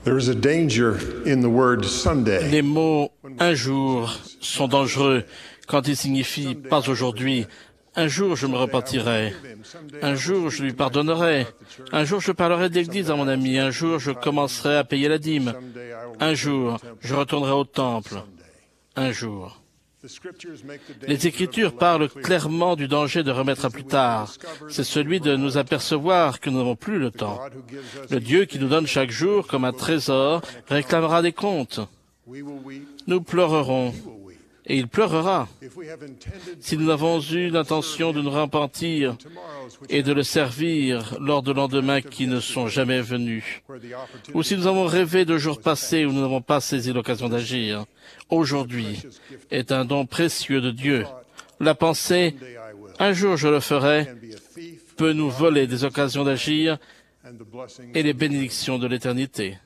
There is a danger in the word Sunday. Les mots « un jour » sont dangereux quand ils signifient « pas aujourd'hui ». Un jour, je me repentirai. Un jour, je lui pardonnerai. Un jour, je parlerai de l'Église à mon ami. Un jour, je commencerai à payer la dîme. Un jour, je retournerai au temple. Un jour. Les Écritures parlent clairement du danger de remettre à plus tard. C'est celui de nous apercevoir que nous n'avons plus le temps. Le Dieu qui nous donne chaque jour comme un trésor réclamera des comptes. Nous pleurerons. Et il pleurera. Si nous avons eu l'intention de nous repentir et de le servir lors de lendemains qui ne sont jamais venus, ou si nous avons rêvé de jours passés où nous n'avons pas saisi l'occasion d'agir, aujourd'hui est un don précieux de Dieu. La pensée « un jour je le ferai » peut nous voler des occasions d'agir et les bénédictions de l'éternité.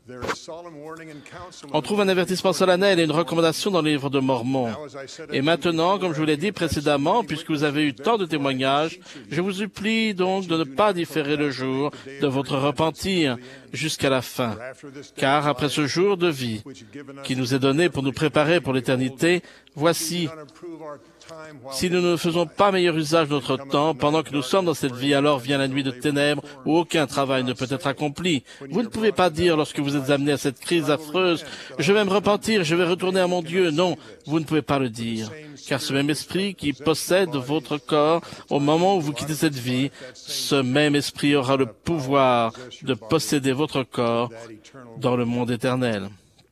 On trouve un avertissement solennel et une recommandation dans le livre de Mormon. Et maintenant, comme je vous l'ai dit précédemment, puisque vous avez eu tant de témoignages, je vous supplie donc de ne pas différer le jour de votre repentir jusqu'à la fin. Car après ce jour de vie qui nous est donné pour nous préparer pour l'éternité, voici, si nous ne faisons pas meilleur usage de notre temps pendant que nous sommes dans cette vie, alors vient la nuit de ténèbres où aucun travail ne peut être accompli. Vous ne pouvez pas dire lorsque vous êtes amené à cette crise affreuse, je vais me repentir, je vais retourner à mon Dieu. Non, vous ne pouvez pas le dire. Car ce même esprit qui possède votre corps au moment où vous quittez cette vie, ce même esprit aura le pouvoir de posséder votre corps dans le monde éternel.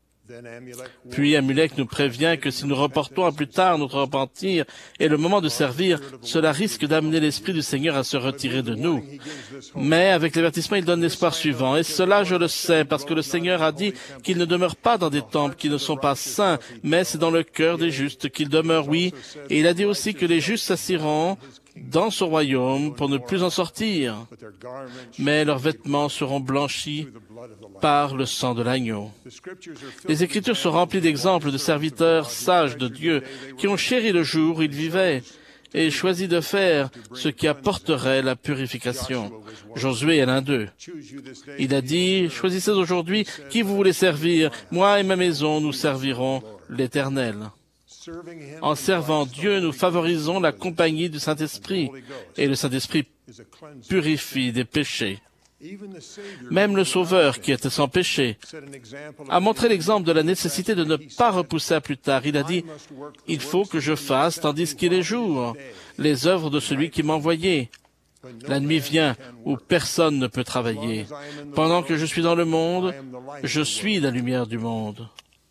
Puis Amulek nous prévient que si nous reportons à plus tard notre repentir et le moment de servir, cela risque d'amener l'Esprit du Seigneur à se retirer de nous. Mais avec l'avertissement, il donne l'espoir suivant. Et cela, je le sais, parce que le Seigneur a dit qu'il ne demeure pas dans des temples qui ne sont pas saints, mais c'est dans le cœur des justes qu'il demeure, oui. Et il a dit aussi que les justes s'assiront dans son royaume pour ne plus en sortir. Mais leurs vêtements seront blanchis par le sang de l'agneau. Les Écritures sont remplies d'exemples de serviteurs sages de Dieu qui ont chéri le jour où ils vivaient et choisi de faire ce qui apporterait la purification. Josué est l'un d'eux. Il a dit, « Choisissez aujourd'hui qui vous voulez servir. Moi et ma maison, nous servirons l'Éternel. » En servant Dieu, nous favorisons la compagnie du Saint-Esprit, et le Saint-Esprit purifie des péchés. Même le Sauveur, qui était sans péché, a montré l'exemple de la nécessité de ne pas repousser à plus tard. Il a dit, « Il faut que je fasse, tandis qu'il est jour, les œuvres de celui qui m'a envoyé. La nuit vient où personne ne peut travailler. Pendant que je suis dans le monde, je suis la lumière du monde. »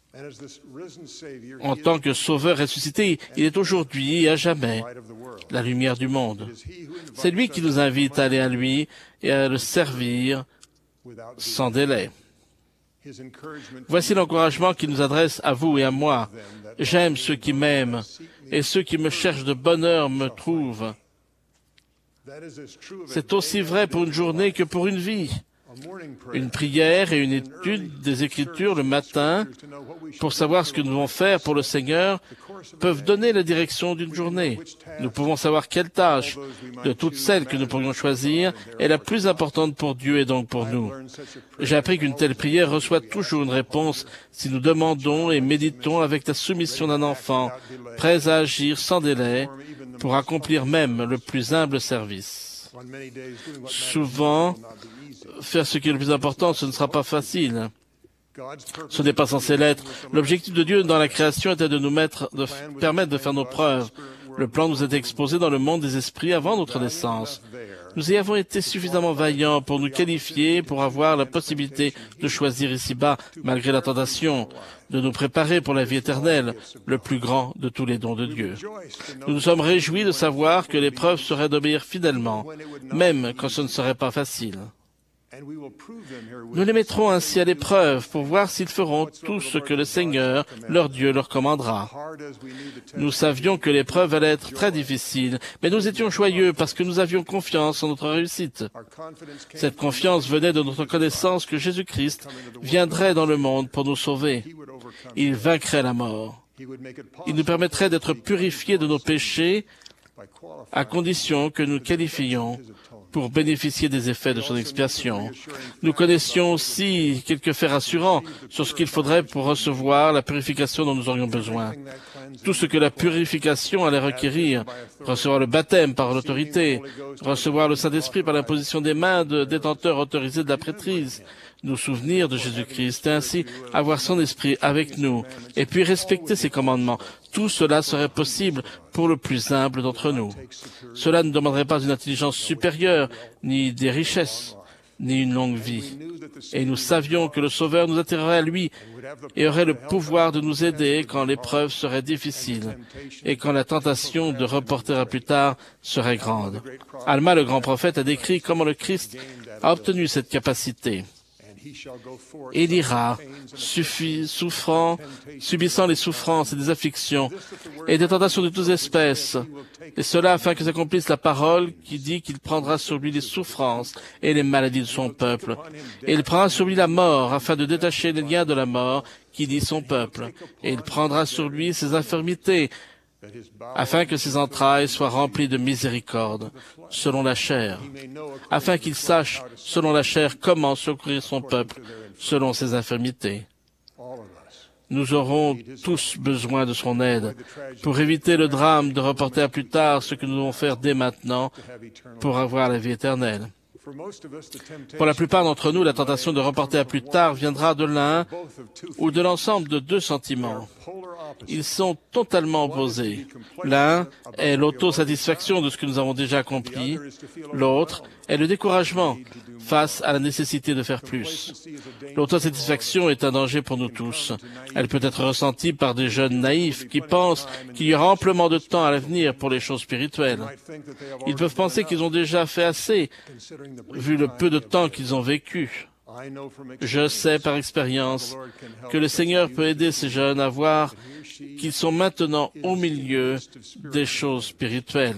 En tant que Sauveur ressuscité, il est aujourd'hui et à jamais la lumière du monde. C'est lui qui nous invite à aller à lui et à le servir sans délai. Voici l'encouragement qu'il nous adresse à vous et à moi. J'aime ceux qui m'aiment et ceux qui me cherchent de bonheur me trouvent. C'est aussi vrai pour une journée que pour une vie. Une prière et une étude des Écritures le matin pour savoir ce que nous devons faire pour le Seigneur peuvent donner la direction d'une journée. Nous pouvons savoir quelle tâche, de toutes celles que nous pourrions choisir, est la plus importante pour Dieu et donc pour nous. J'ai appris qu'une telle prière reçoit toujours une réponse si nous demandons et méditons avec la soumission d'un enfant, prêt à agir sans délai pour accomplir même le plus humble service. Souvent, faire ce qui est le plus important, ce ne sera pas facile. Ce n'est pas censé l'être. L'objectif de Dieu dans la création était de nous permettre de faire nos preuves. Le plan nous était exposé dans le monde des esprits avant notre naissance. Nous y avons été suffisamment vaillants pour nous qualifier, pour avoir la possibilité de choisir ici-bas, malgré la tentation, de nous préparer pour la vie éternelle, le plus grand de tous les dons de Dieu. Nous nous sommes réjouis de savoir que l'épreuve serait d'obéir fidèlement, même quand ce ne serait pas facile. Nous les mettrons ainsi à l'épreuve pour voir s'ils feront tout ce que le Seigneur, leur Dieu, leur commandera. Nous savions que l'épreuve allait être très difficile, mais nous étions joyeux parce que nous avions confiance en notre réussite. Cette confiance venait de notre connaissance que Jésus-Christ viendrait dans le monde pour nous sauver. Il vaincrait la mort. Il nous permettrait d'être purifiés de nos péchés à condition que nous qualifiions pour bénéficier des effets de son expiation. Nous connaissions aussi quelques faits rassurants sur ce qu'il faudrait pour recevoir la purification dont nous aurions besoin. Tout ce que la purification allait requérir, recevoir le baptême par l'autorité, recevoir le Saint-Esprit par l'imposition des mains de détenteurs autorisés de la prêtrise, nous souvenir de Jésus-Christ et ainsi avoir son esprit avec nous et puis respecter ses commandements. Tout cela serait possible pour le plus humble d'entre nous. Cela ne demanderait pas une intelligence supérieure, ni des richesses, ni une longue vie. Et nous savions que le Sauveur nous attirerait à lui et aurait le pouvoir de nous aider quand l'épreuve serait difficile et quand la tentation de reporter à plus tard serait grande. Alma, le grand prophète, a décrit comment le Christ a obtenu cette capacité. Il ira, subissant les souffrances et des afflictions et des tentations de toutes espèces, et cela afin que s'accomplisse la parole qui dit qu'il prendra sur lui les souffrances et les maladies de son peuple. Et il prendra sur lui la mort afin de détacher les liens de la mort qui lie son peuple. Et il prendra sur lui ses infirmités afin que ses entrailles soient remplies de miséricorde, selon la chair, afin qu'il sache, selon la chair, comment secourir son peuple, selon ses infirmités. Nous aurons tous besoin de son aide pour éviter le drame de reporter à plus tard ce que nous devons faire dès maintenant pour avoir la vie éternelle. Pour la plupart d'entre nous, la tentation de reporter à plus tard viendra de l'un ou de l'ensemble de deux sentiments. Ils sont totalement opposés. L'un est l'autosatisfaction de ce que nous avons déjà accompli. L'autre est le découragement face à la nécessité de faire plus. L'autosatisfaction est un danger pour nous tous. Elle peut être ressentie par des jeunes naïfs qui pensent qu'il y aura amplement de temps à l'avenir pour les choses spirituelles. Ils peuvent penser qu'ils ont déjà fait assez, vu le peu de temps qu'ils ont vécu. Je sais par expérience que le Seigneur peut aider ces jeunes à voir qu'ils sont maintenant au milieu des choses spirituelles.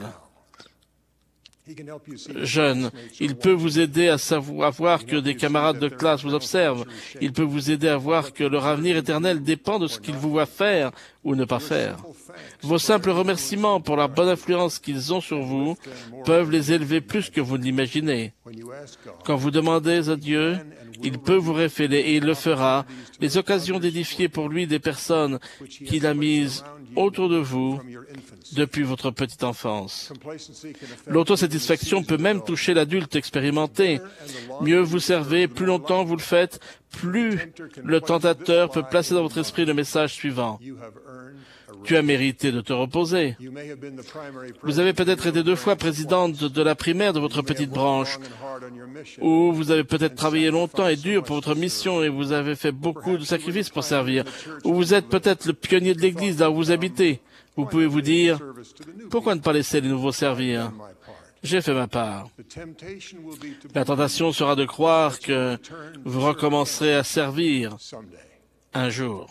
Jeunes, il peut vous aider à voir que des camarades de classe vous observent. Il peut vous aider à voir que leur avenir éternel dépend de ce qu'ils vous voient faire ou ne pas faire. Vos simples remerciements pour la bonne influence qu'ils ont sur vous peuvent les élever plus que vous ne l'imaginez. Quand vous demandez à Dieu, il peut vous révéler, et il le fera, les occasions d'édifier pour lui des personnes qu'il a mises autour de vous depuis votre petite enfance. L'autosatisfaction peut même toucher l'adulte expérimenté. Mieux vous servez, plus longtemps vous le faites, plus le tentateur peut placer dans votre esprit le message suivant. Tu as mérité de te reposer. Vous avez peut-être été 2 fois présidente de la primaire de votre petite branche, ou vous avez peut-être travaillé longtemps et dur pour votre mission et vous avez fait beaucoup de sacrifices pour servir, ou vous êtes peut-être le pionnier de l'église là où vous habitez. Vous pouvez vous dire, pourquoi ne pas laisser les nouveaux servir? J'ai fait ma part. La tentation sera de croire que vous recommencerez à servir un jour.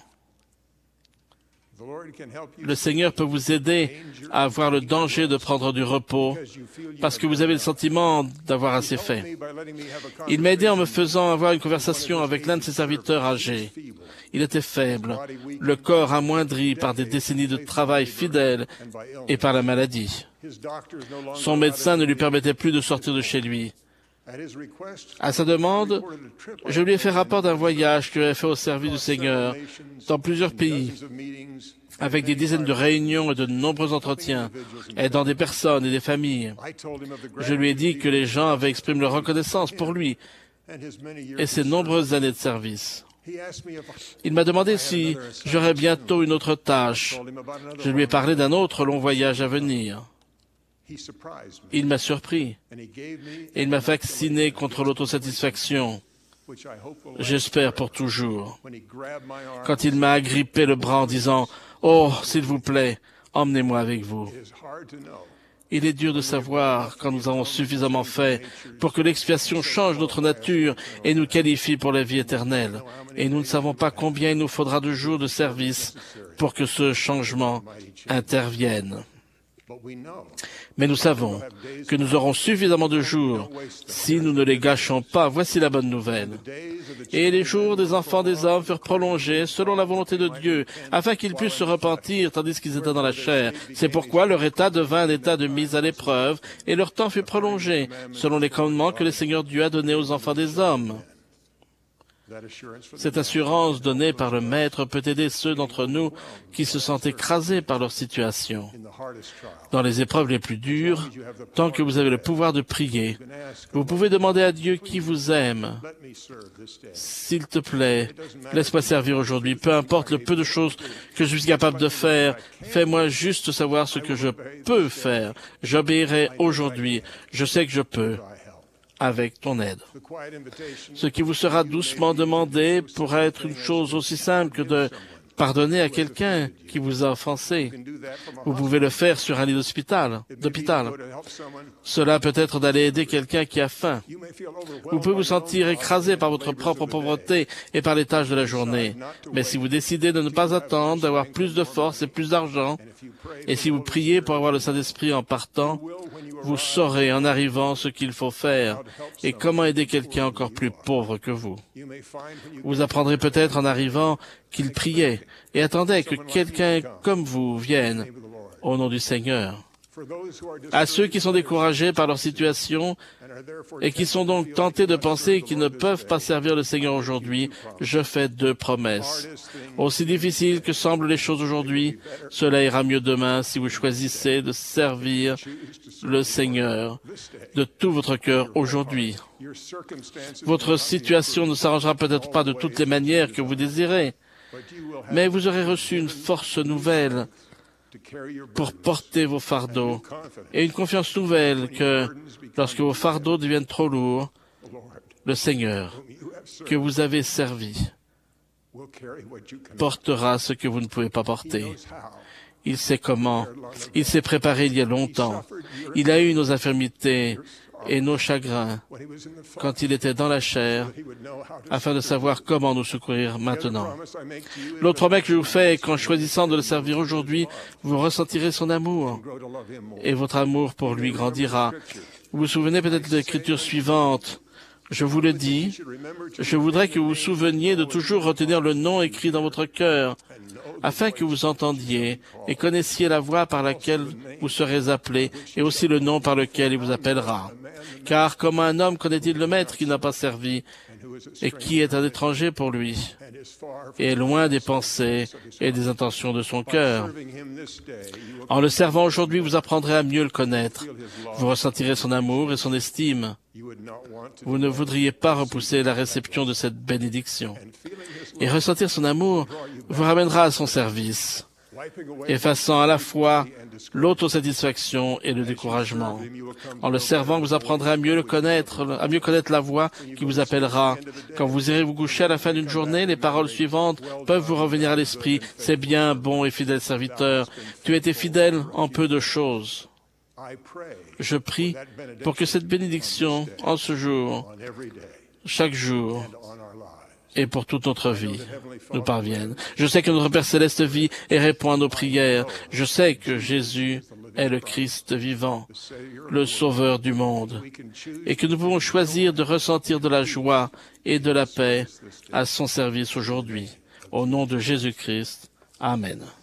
Le Seigneur peut vous aider à avoir le danger de prendre du repos parce que vous avez le sentiment d'avoir assez fait. Il m'a aidé en me faisant avoir une conversation avec l'un de ses serviteurs âgés. Il était faible, le corps amoindri par des décennies de travail fidèle et par la maladie. Son médecin ne lui permettait plus de sortir de chez lui. À sa demande, je lui ai fait rapport d'un voyage que j'avais fait au service du Seigneur dans plusieurs pays, avec des dizaines de réunions et de nombreux entretiens, aidant des personnes et des familles. Je lui ai dit que les gens avaient exprimé leur reconnaissance pour lui et ses nombreuses années de service. Il m'a demandé si j'aurais bientôt une autre tâche. Je lui ai parlé d'un autre long voyage à venir. Il m'a surpris et il m'a vacciné contre l'autosatisfaction, j'espère pour toujours. Quand il m'a agrippé le bras en disant « Oh, s'il vous plaît, emmenez-moi avec vous ». Il est dur de savoir quand nous avons suffisamment fait pour que l'expiation change notre nature et nous qualifie pour la vie éternelle. Et nous ne savons pas combien il nous faudra de jours de service pour que ce changement intervienne. Mais nous savons que nous aurons suffisamment de jours si nous ne les gâchons pas. Voici la bonne nouvelle. Et les jours des enfants des hommes furent prolongés selon la volonté de Dieu, afin qu'ils puissent se repentir tandis qu'ils étaient dans la chair. C'est pourquoi leur état devint un état de mise à l'épreuve, et leur temps fut prolongé, selon les commandements que le Seigneur Dieu a donnés aux enfants des hommes. Cette assurance donnée par le Maître peut aider ceux d'entre nous qui se sentent écrasés par leur situation. Dans les épreuves les plus dures, tant que vous avez le pouvoir de prier, vous pouvez demander à Dieu qui vous aime. S'il te plaît, laisse-moi servir aujourd'hui, peu importe le peu de choses que je suis capable de faire, fais-moi juste savoir ce que je peux faire. J'obéirai aujourd'hui, je sais que je peux. Avec ton aide. Ce qui vous sera doucement demandé pourra être une chose aussi simple que de pardonner à quelqu'un qui vous a offensé. Vous pouvez le faire sur un lit d'hôpital. Cela peut être d'aller aider quelqu'un qui a faim. Vous pouvez vous sentir écrasé par votre propre pauvreté et par les tâches de la journée. Mais si vous décidez de ne pas attendre, d'avoir plus de force et plus d'argent, et si vous priez pour avoir le Saint-Esprit en partant, vous saurez en arrivant ce qu'il faut faire et comment aider quelqu'un encore plus pauvre que vous. Vous apprendrez peut-être en arrivant qu'il priait et attendait que quelqu'un comme vous vienne au nom du Seigneur. À ceux qui sont découragés par leur situation et qui sont donc tentés de penser qu'ils ne peuvent pas servir le Seigneur aujourd'hui, je fais 2 promesses. Aussi difficiles que semblent les choses aujourd'hui, cela ira mieux demain si vous choisissez de servir le Seigneur de tout votre cœur aujourd'hui. Votre situation ne s'arrangera peut-être pas de toutes les manières que vous désirez, mais vous aurez reçu une force nouvelle pour porter vos fardeaux et une confiance nouvelle que, lorsque vos fardeaux deviennent trop lourds, le Seigneur, que vous avez servi, portera ce que vous ne pouvez pas porter. Il sait comment. Il s'est préparé il y a longtemps. Il a eu nos infirmités et nos chagrins quand il était dans la chair, afin de savoir comment nous secourir maintenant. L'autre promesse que je vous fais est qu'en choisissant de le servir aujourd'hui, vous ressentirez son amour, et votre amour pour lui grandira. Vous vous souvenez peut-être de l'écriture suivante. Je vous le dis, je voudrais que vous vous souveniez de toujours retenir le nom écrit dans votre cœur, afin que vous entendiez et connaissiez la voix par laquelle vous serez appelés, et aussi le nom par lequel il vous appellera. Car comment un homme connaît-il le Maître qui n'a pas servi, et qui est un étranger pour lui, et loin des pensées et des intentions de son cœur? En le servant aujourd'hui, vous apprendrez à mieux le connaître. Vous ressentirez son amour et son estime. Vous ne voudriez pas repousser la réception de cette bénédiction. Et ressentir son amour vous ramènera à son service, effaçant à la fois l'autosatisfaction et le découragement. En le servant, vous apprendrez à mieux connaître la voix qui vous appellera. Quand vous irez vous coucher à la fin d'une journée, les paroles suivantes peuvent vous revenir à l'esprit. C'est bien, bon et fidèle serviteur. Tu as été fidèle en peu de choses. Je prie pour que cette bénédiction, en ce jour, chaque jour, et pour toute notre vie, nous parvienne. Je sais que notre Père Céleste vit et répond à nos prières. Je sais que Jésus est le Christ vivant, le Sauveur du monde, et que nous pouvons choisir de ressentir de la joie et de la paix à son service aujourd'hui. Au nom de Jésus-Christ. Amen.